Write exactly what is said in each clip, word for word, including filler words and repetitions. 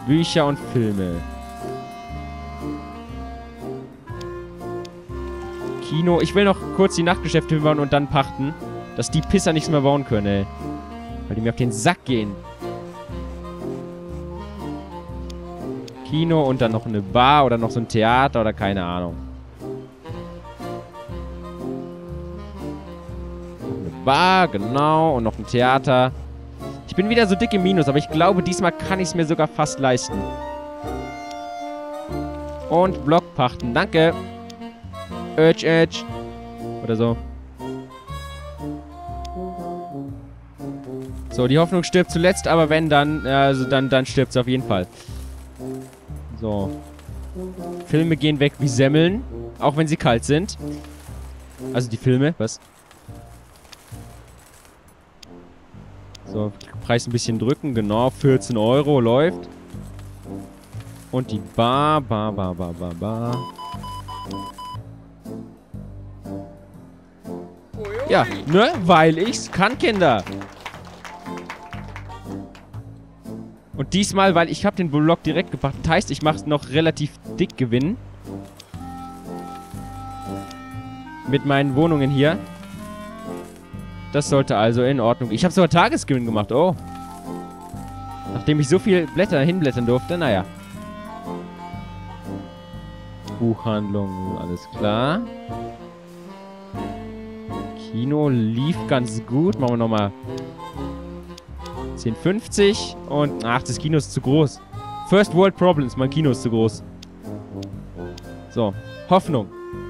Bücher und Filme. Kino. Ich will noch kurz die Nachtgeschäfte bauen und dann pachten. Dass die Pisser nichts mehr bauen können, ey. Weil die mir auf den Sack gehen. Kino und dann noch eine Bar oder noch so ein Theater oder keine Ahnung. Eine Bar, genau. Und noch ein Theater. Ich bin wieder so dick im Minus, aber ich glaube, diesmal kann ich es mir sogar fast leisten. Und Blockpachten. Danke. Urge, Urge. Oder so. So, die Hoffnung stirbt zuletzt, aber wenn, dann, also dann, dann stirbt sie auf jeden Fall. So. Filme gehen weg wie Semmeln. Auch wenn sie kalt sind. Also die Filme, was? So, Preis ein bisschen drücken, genau. vierzehn Euro läuft. Und die Bar, Bar, Bar, Bar, Bar, Bar. Ja, ne? Weil ich's kann, Kinder. Und diesmal, weil ich habe den Block direkt gebracht. Das heißt, ich mache noch relativ dick Gewinn. Mit meinen Wohnungen hier. Das sollte also in Ordnung. Ich habe sogar Tagesgewinn gemacht. Oh. Nachdem ich so viel Blätter hinblättern durfte. Naja. Buchhandlung, alles klar. Kino lief ganz gut. Machen wir nochmal zehn fünfzig. Und, ach, das Kino ist zu groß. First World Problems. Mein Kino ist zu groß. So. Hoffnung.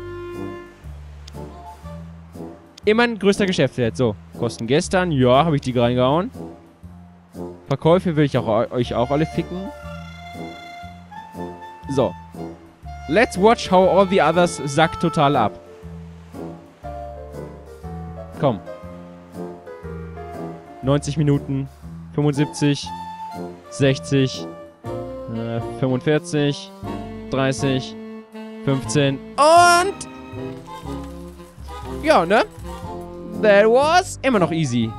Immer ein größter Geschäftswert. So. Kosten gestern. Ja, habe ich die reingehauen. Verkäufe will ich auch, euch auch alle ficken. So. Let's watch how all the others sack total ab. Komm. neunzig Minuten. fünfundsiebzig. sechzig. Äh, fünfundvierzig. dreißig. fünfzehn. Und... ja, ne? That was immer noch easy.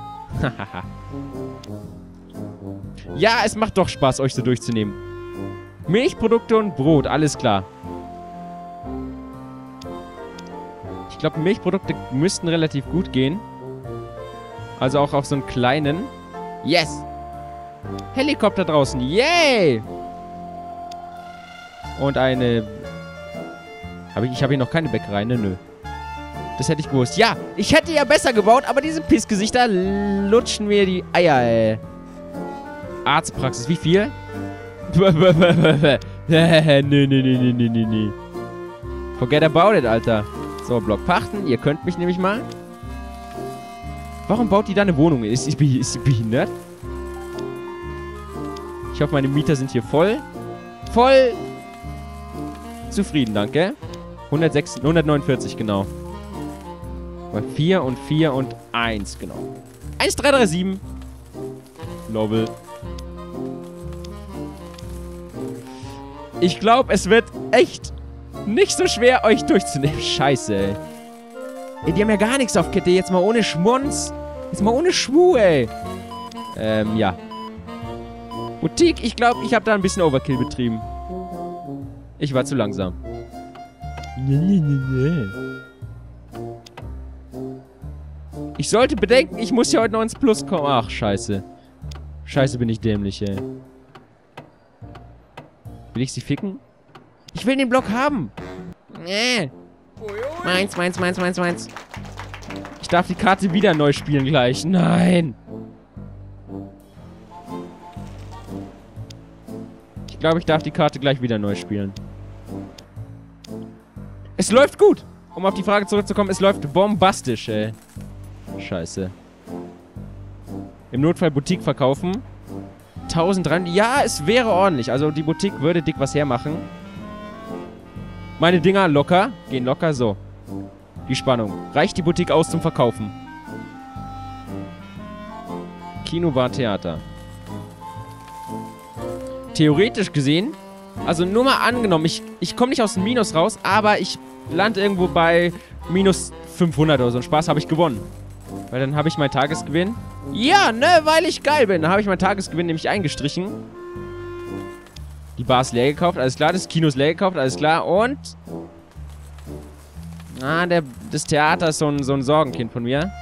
Ja, es macht doch Spaß, euch so durchzunehmen. Milchprodukte und Brot, alles klar. Ich glaube, Milchprodukte müssten relativ gut gehen. Also auch auf so einen kleinen. Yes! Helikopter draußen, yay! Und eine... Hab ich ich habe hier noch keine Bäckerei, ne? Nö. Das hätte ich gewusst. Ja, ich hätte ja besser gebaut, aber diese Pissgesichter lutschen mir die Eier, ey. Arztpraxis, wie viel? Nö, nö, nö, nö, nö, nö, nö. Forget about it, Alter. So, Block pachten. Ihr könnt mich nämlich mal. Warum baut die da eine Wohnung? Ist, ist, ist sie behindert? Ich hoffe, meine Mieter sind hier voll. Voll zufrieden, danke. hundertsechs, hundertneunundvierzig, genau. Bei vier und vier und eins, genau. eins, drei, drei, sieben. Lobel. Ich glaube, es wird echt nicht so schwer, euch durchzunehmen. Scheiße, ey. Ey, die haben ja gar nichts auf Kette. Jetzt mal ohne Schmonz. Jetzt mal ohne Schwu, ey. Ähm, ja. Boutique, ich glaube, ich habe da ein bisschen Overkill betrieben. Ich war zu langsam. Ich sollte bedenken, ich muss ja heute noch ins Plus kommen. Ach, scheiße. Scheiße, bin ich dämlich, ey. Will ich sie ficken? Ich will den Block haben. Nee. Meins, meins, meins, meins, meins. Ich darf die Karte wieder neu spielen gleich. Nein. Ich glaube, ich darf die Karte gleich wieder neu spielen. Es läuft gut. Um auf die Frage zurückzukommen, es läuft bombastisch, ey. Scheiße. Im Notfall Boutique verkaufen. eintausenddreihundert. Ja, es wäre ordentlich. Also die Boutique würde dick was hermachen. Meine Dinger locker. Gehen locker. So. Die Spannung. Reicht die Boutique aus zum Verkaufen? Kino, Bar, Theater. Theoretisch gesehen. Also nur mal angenommen. Ich, ich komme nicht aus dem Minus raus. Aber ich lande irgendwo bei minus fünfhundert oder so. Einen Spaß habe ich gewonnen. Weil dann habe ich meinen Tagesgewinn. Ja, ne, weil ich geil bin. Dann habe ich meinen Tagesgewinn nämlich eingestrichen. Die Bar ist leer gekauft, alles klar. Das Kino ist leer gekauft, alles klar. Und... Ah, der, das Theater ist so ein, so ein Sorgenkind von mir.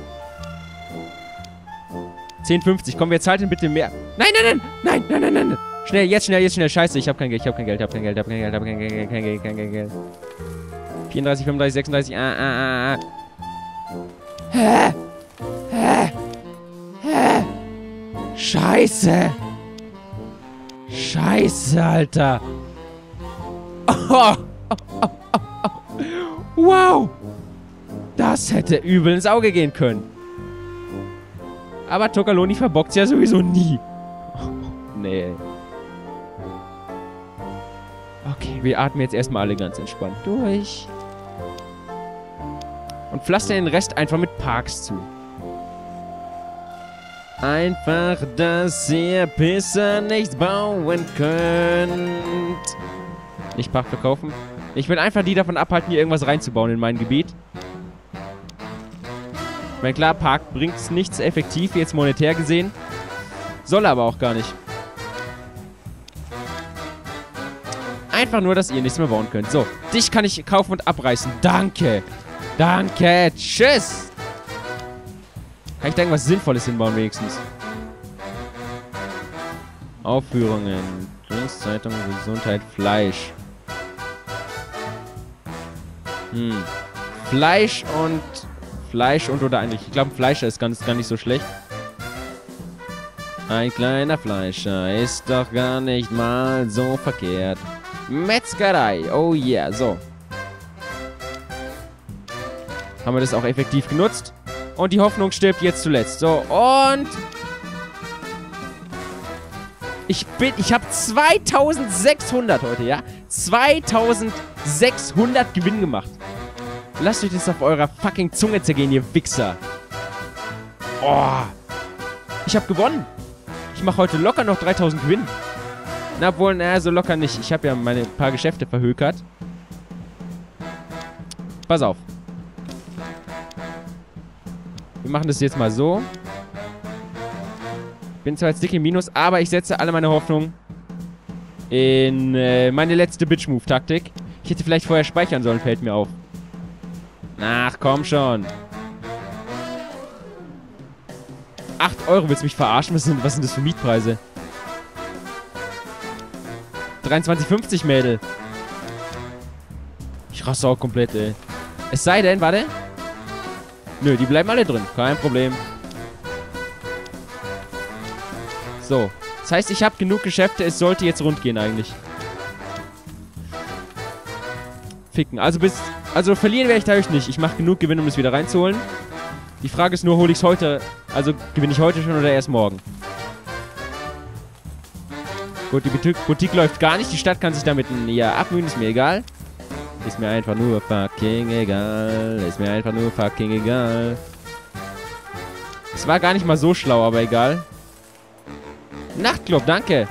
zehn fünfzig. Komm, wer zahlt denn bitte mehr? Nein, nein, nein, nein, nein, nein, nein. Schnell, jetzt schnell, jetzt schnell. Scheiße, ich hab kein Geld, ich hab kein Geld, ich hab kein Geld, ich hab kein Geld, ich hab kein Geld, kein Geld, kein Geld, kein Geld. vierunddreißig, fünfunddreißig, sechsunddreißig. Ah, ah, ah, ah. Hä? Hä? Hä? Scheiße. Scheiße, Alter. Oh, oh, oh, oh, oh. Wow. Das hätte übel ins Auge gehen können. Aber Tokaloni verbockt's ja sowieso nie. Oh, nee. Okay, wir atmen jetzt erstmal alle ganz entspannt durch. Und pflastern den Rest einfach mit Parks zu. Einfach, dass ihr Pisser nicht bauen könnt. Nicht Park verkaufen. Ich will einfach die davon abhalten, hier irgendwas reinzubauen in mein Gebiet. Ich meine, klar, Park bringt nichts effektiv, jetzt monetär gesehen. Soll aber auch gar nicht. Einfach nur, dass ihr nichts mehr bauen könnt. So, dich kann ich kaufen und abreißen. Danke. Danke. Tschüss. Kann ich da irgendwas Sinnvolles hinbauen wenigstens? Aufführungen. Zeitung, Gesundheit, Fleisch. Hm. Fleisch und... Fleisch und oder eigentlich... Ich glaube, Fleischer ist ganz, gar nicht so schlecht. Ein kleiner Fleischer ist doch gar nicht mal so verkehrt. Metzgerei. Oh yeah. So. Haben wir das auch effektiv genutzt. Und die Hoffnung stirbt jetzt zuletzt. So, und... Ich bin... Ich habe zweitausendsechshundert heute, ja? zweitausendsechshundert Gewinn gemacht. Lasst euch das auf eurer fucking Zunge zergehen, ihr Wichser. Oh. Ich habe gewonnen. Ich mache heute locker noch dreitausend Gewinn. Na, obwohl, naja, so locker nicht. Ich habe ja meine paar Geschäfte verhökert. Pass auf. Wir machen das jetzt mal so. Bin zwar jetzt dick im Minus, aber ich setze alle meine Hoffnung in äh, meine letzte Bitch-Move-Taktik. Ich hätte vielleicht vorher speichern sollen, fällt mir auf. Ach, komm schon. acht Euro, willst du mich verarschen? Was sind, was sind das für Mietpreise? dreiundzwanzig fünfzig, Mädel. Ich raste auch komplett, ey. Es sei denn, warte. Nö, die bleiben alle drin. Kein Problem. So. Das heißt, ich habe genug Geschäfte. Es sollte jetzt rund gehen eigentlich. Ficken. Also bis... Also verlieren werde ich dadurch nicht. Ich mache genug Gewinn, um es wieder reinzuholen. Die Frage ist nur, hole ich es heute... Also gewinne ich heute schon oder erst morgen? Gut, die Boutique, Boutique läuft gar nicht. Die Stadt kann sich damit eher abmühen. Ist mir egal. Ist mir einfach nur fucking egal. Ist mir einfach nur fucking egal. Es war gar nicht mal so schlau, aber egal. Nachtclub, danke.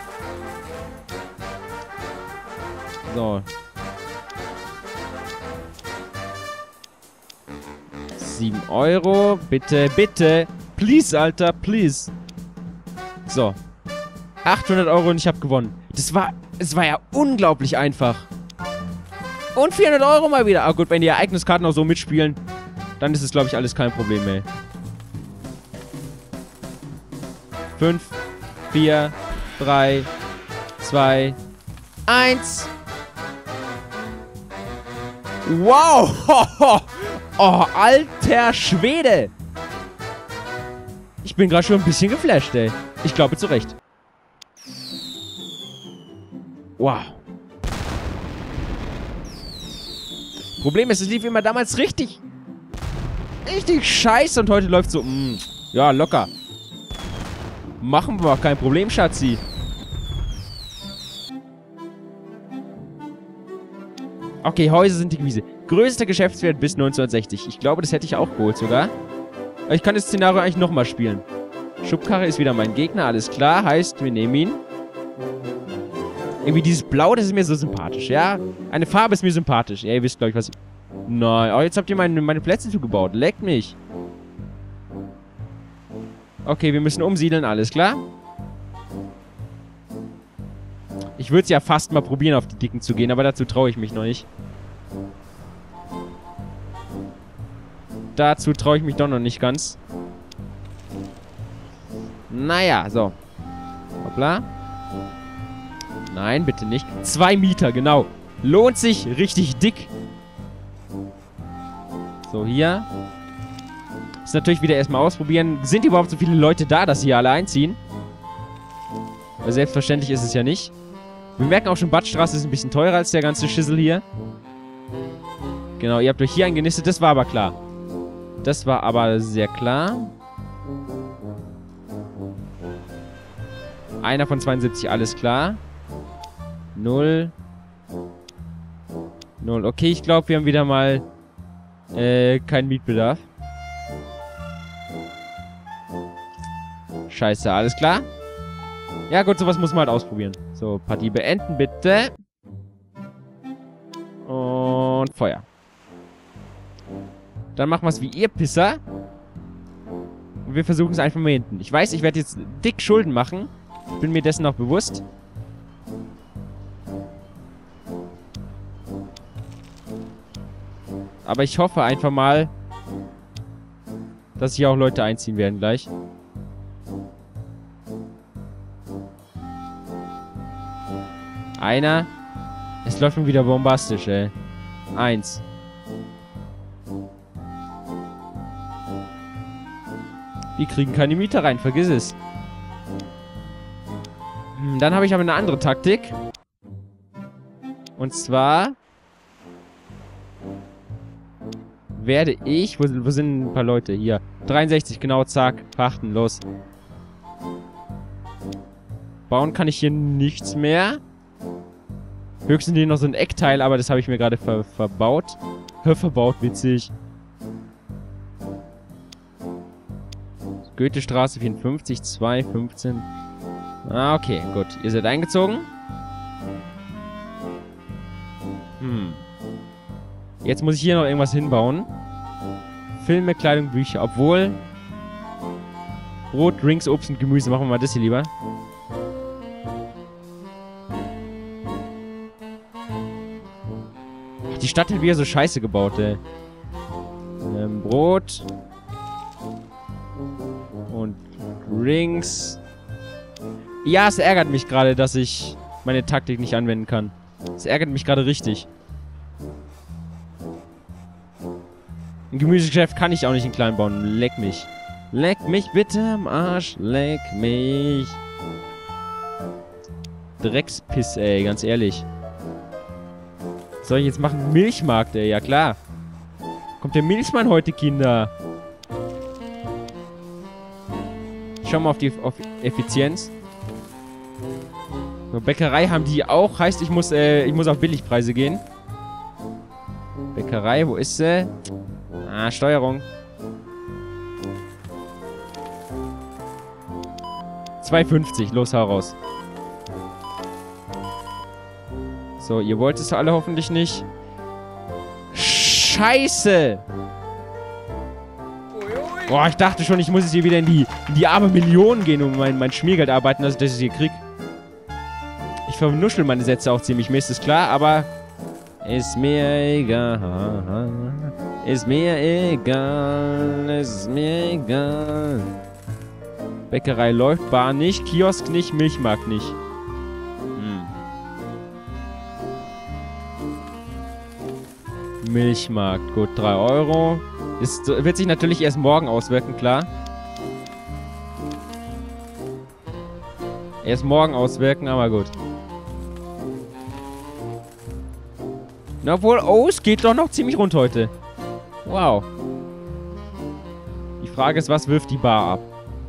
So. sieben Euro. Bitte, bitte. Please, Alter, please. So. achthundert Euro und ich habe gewonnen. Das war, es war ja unglaublich einfach. Und vierhundert Euro mal wieder. Ah gut, wenn die Ereigniskarten auch so mitspielen, dann ist es, glaube ich, alles kein Problem mehr. fünf, vier, drei, zwei, eins. Wow! Oh, alter Schwede! Ich bin gerade schon ein bisschen geflasht, ey. Ich glaube zu Recht. Wow. Problem ist, es lief immer damals richtig... Richtig scheiße und heute läuft so... Mh, ja, locker. Machen wir, kein Problem, Schatzi. Okay, Häuser sind die Gewiese. Größter Geschäftswert bis neunzehnhundertsechzig. Ich glaube, das hätte ich auch geholt sogar. Aber ich kann das Szenario eigentlich nochmal spielen. Schubkarre ist wieder mein Gegner, alles klar. Heißt, wir nehmen ihn. Irgendwie dieses Blau, das ist mir so sympathisch, ja? Eine Farbe ist mir sympathisch. Ja, ihr wisst, glaube ich, was... Nein, oh, jetzt habt ihr meine, meine Plätze zugebaut. Leckt mich. Okay, wir müssen umsiedeln, alles klar? Ich würde es ja fast mal probieren, auf die Dicken zu gehen, aber dazu traue ich mich noch nicht. Dazu traue ich mich doch noch nicht ganz. Naja, so. Hoppla. Nein, bitte nicht. Zwei Mieter, genau. Lohnt sich richtig dick. So, hier. Ist natürlich wieder erstmal ausprobieren. Sind überhaupt so viele Leute da, dass sie hier alle einziehen? Weil selbstverständlich ist es ja nicht. Wir merken auch schon, Badstraße ist ein bisschen teurer als der ganze Schissel hier. Genau, ihr habt euch hier eingenistet. Das war aber klar. Das war aber sehr klar. Einer von zweiundsiebzig, alles klar. Null. Null. Okay, ich glaube, wir haben wieder mal äh, keinen Mietbedarf. Scheiße, alles klar? Ja gut, sowas muss man halt ausprobieren. So, Partie beenden, bitte. Und Feuer. Dann machen wir es wie ihr Pisser. Und wir versuchen es einfach mal hinten. Ich weiß, ich werde jetzt dick Schulden machen. Ich bin mir dessen noch bewusst. Aber ich hoffe einfach mal, dass hier auch Leute einziehen werden gleich. Einer. Es läuft schon wieder bombastisch, ey. Eins. Die kriegen keine Mieter rein, vergiss es. Hm, dann habe ich aber eine andere Taktik. Und zwar werde ich... Wo, wo sind ein paar Leute? Hier. dreiundsechzig, genau, zack. Pachten, los. Bauen kann ich hier nichts mehr. Höchstens hier noch so ein Eckteil, aber das habe ich mir gerade ver verbaut. Verbaut, witzig. Goethestraße vierundfünfzig, zwei, fünfzehn. Ah, okay, gut. Ihr seid eingezogen. Hm. Jetzt muss ich hier noch irgendwas hinbauen. Filme, Kleidung, Bücher. Obwohl... Brot, Drinks, Obst und Gemüse. Machen wir mal das hier lieber. Die Stadt hat wieder so scheiße gebaut, ey. Ähm, Brot. Und Drinks. Ja, es ärgert mich gerade, dass ich meine Taktik nicht anwenden kann. Es ärgert mich gerade richtig. Ein Gemüsegeschäft kann ich auch nicht in klein bauen. Leck mich. Leck mich bitte am Arsch. Leck mich. Dreckspiss, ey, ganz ehrlich. Was soll ich jetzt machen? Milchmarkt, ey, ja klar. Kommt der Milchmann heute, Kinder? Schau mal auf die auf Effizienz. So, Bäckerei haben die auch. Heißt, ich muss, äh, ich muss auf Billigpreise gehen. Bäckerei, wo ist sie? Ah, Steuerung. zwei fünfzig, los, hau raus. So, ihr wollt es alle hoffentlich nicht. Scheiße! Boah, ich dachte schon, ich muss jetzt hier wieder in die, in die arme Million gehen und mein, mein Schmiergeld arbeiten, dass ich das hier krieg. Ich vernuschel meine Sätze auch ziemlich, mir ist es klar, aber... Ist mir egal. Ist mir egal. Ist mir egal. Bäckerei läuft, Bar nicht, Kiosk nicht, Milchmarkt nicht. Hm. Milchmarkt, gut, drei Euro. Ist, wird sich natürlich erst morgen auswirken, klar. Erst morgen auswirken, aber gut. Na, obwohl, oh, es geht doch noch ziemlich rund heute. Wow. Die Frage ist, was wirft die Bar ab?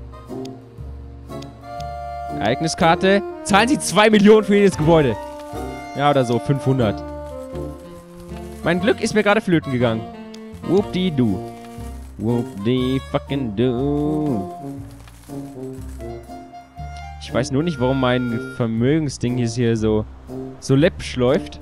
Ereigniskarte. Zahlen Sie zwei Millionen für jedes Gebäude. Ja, oder so, fünfhundert. Mein Glück ist mir gerade flöten gegangen. Whoop-die-doo. Whoop-die-fucking-doo. Ich weiß nur nicht, warum mein Vermögensding hier, hier so, so läppisch läuft.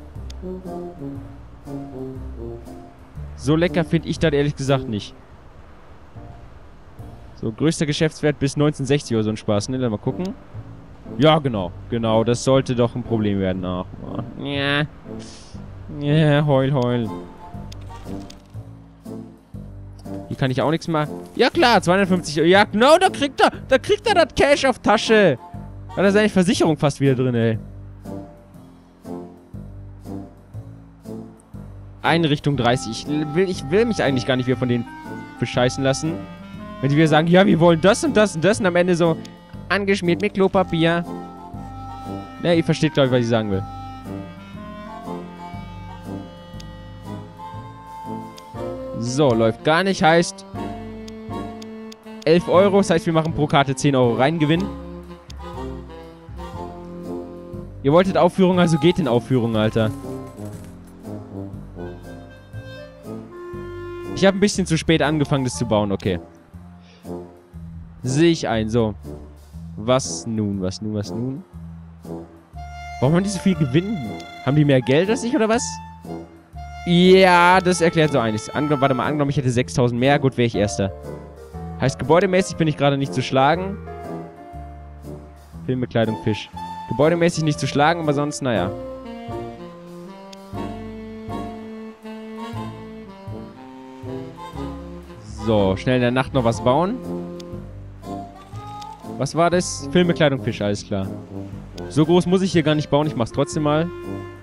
So lecker finde ich das ehrlich gesagt nicht. So, größter Geschäftswert bis neunzehnhundertsechzig oder so ein Spaß, ne? Dann mal gucken. Ja, genau. Genau, das sollte doch ein Problem werden. Ach, ja. Ja, heul, heul. Hier kann ich auch nichts machen. Ja klar, zweihundertfünfzig Euro. Ja, genau, da kriegt er, da kriegt er das Cash auf Tasche. Da ist seine Versicherung fast wieder drin, ey. Einrichtung dreißig. Ich will, ich will mich eigentlich gar nicht wieder von denen bescheißen lassen. Wenn die wieder sagen, ja, wir wollen das und das und das und am Ende so angeschmiert mit Klopapier. Ja, ihr versteht, glaube ich, was ich sagen will. So, läuft gar nicht. Heißt elf Euro. Das heißt, wir machen pro Karte zehn Euro Reingewinn. Ihr wolltet Aufführung, also geht in Aufführung, Alter. Ich habe ein bisschen zu spät angefangen, das zu bauen. Okay. Sehe ich ein. So. Was nun? Was nun? Was nun? Warum haben die so viel Gewinn? Haben die mehr Geld als ich oder was? Ja, das erklärt so einiges. Ange warte mal, angenommen, ich hätte sechstausend mehr. Gut, wäre ich Erster. Heißt, gebäudemäßig bin ich gerade nicht zu schlagen. Filmbekleidung, Fisch. Gebäudemäßig nicht zu schlagen, aber sonst, naja. So, schnell in der Nacht noch was bauen. Was war das? Filmbekleidung, Fisch, alles klar. So groß muss ich hier gar nicht bauen, ich mach's trotzdem mal.